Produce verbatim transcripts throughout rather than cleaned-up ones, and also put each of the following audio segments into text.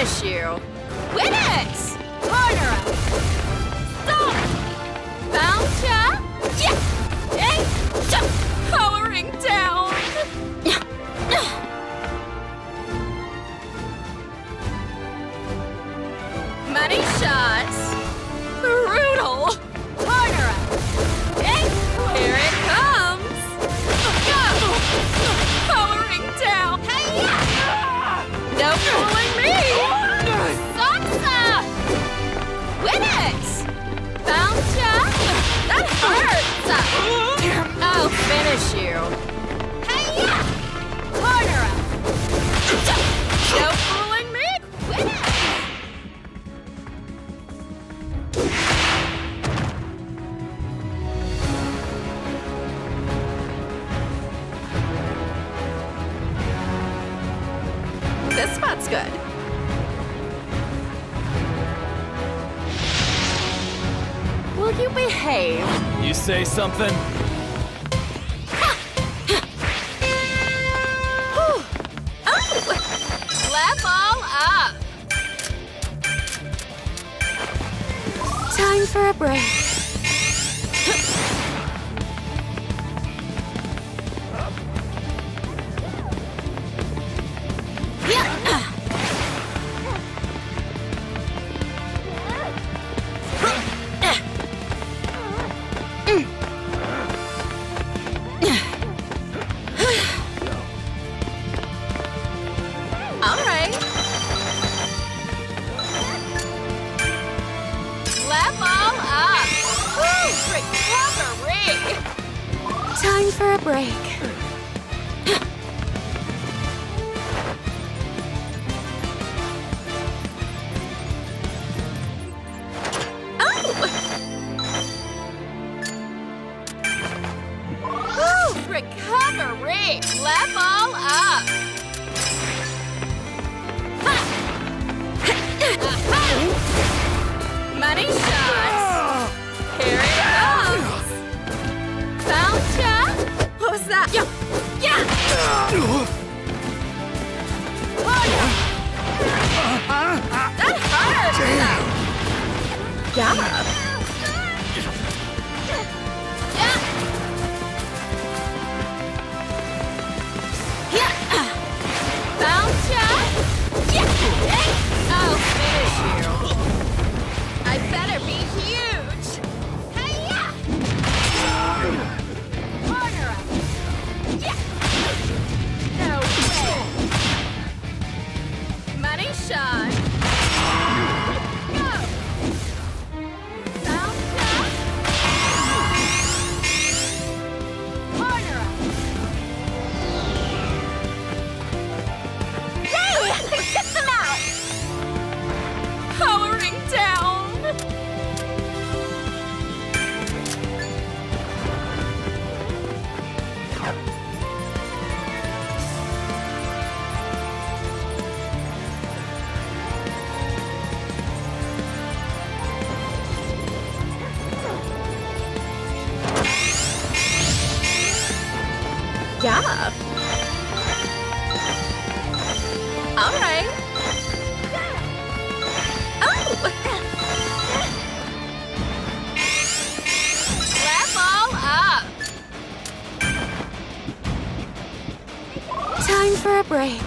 finish you. Win it! Corner up. Stop! Bounce ya? Yeah! Hey! Jump! Powering down. Money shots. Brutal. Corner up. Hey! Here it comes. Go! Powering down. Hey-ya! No fooling me! Salsa! Win it! Bounce ya? That hurts! I'll finish you. Hey-ya! Corner up! No fooling me! Win it! This spot's good. Will you behave? You say something? Oh! Level up! Time for a break. All right. Level up. Woo! Recovery. Time for a break. Oh! Woo! Recovery. Level up. Money shots. Here it comes. Bounce ya? What was that? Yeah. Yeah. That hurts. Yeah. Yeah. Bounce ya? Yeah. I'll finish you. I better be huge! Hey-ya! Corner up! Yeah! No way! Money shot! Go! Bounce up! Corner up! Yay! I took them out! Powering down! Yeah. All right. Oh! Level up. Time for a break.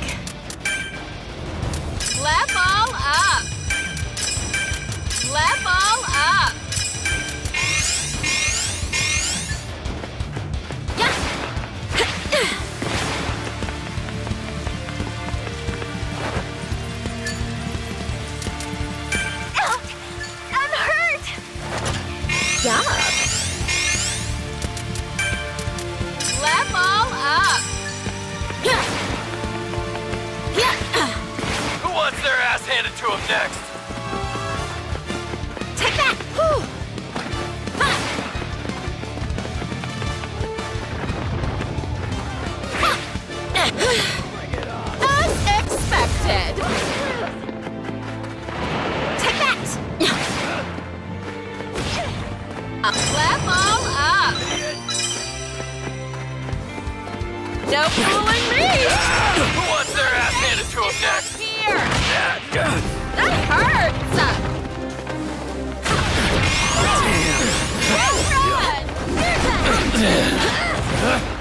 Level up. Level up. Yeah. Level up. Who wants their ass handed to him next? Take that. Whew. As expected. Take that. Level up! No fooling me! Who wants their ass handed to him next? here! That hurts! Run! Run! You're done!